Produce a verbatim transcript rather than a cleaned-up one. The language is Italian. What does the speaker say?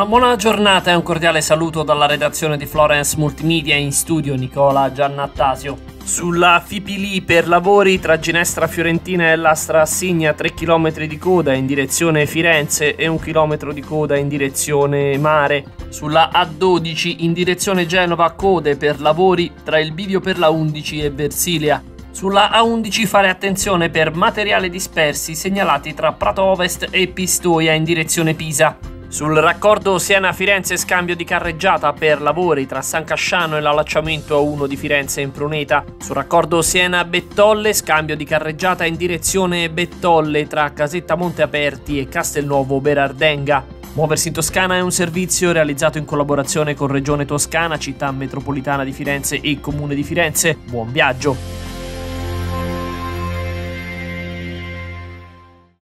Una buona giornata e un cordiale saluto dalla redazione di Florence Multimedia, in studio Nicola Giannattasio. Sulla Fipili per lavori tra Ginestra Fiorentina e Lastra Assigna tre chilometri di coda in direzione Firenze e un chilometro di coda in direzione mare. Sulla A dodici in direzione Genova code per lavori tra il bivio per la undici e Versilia. Sulla A undici fare attenzione per materiali dispersi segnalati tra Prato Ovest e Pistoia in direzione Pisa. Sul raccordo Siena-Firenze scambio di carreggiata per lavori tra San Casciano e l'allacciamento A uno di Firenze in Pruneta. Sul raccordo Siena-Bettolle scambio di carreggiata in direzione Bettolle tra Casetta Monte Aperti e Castelnuovo Berardenga. Muoversi in Toscana è un servizio realizzato in collaborazione con Regione Toscana, Città Metropolitana di Firenze e Comune di Firenze. Buon viaggio!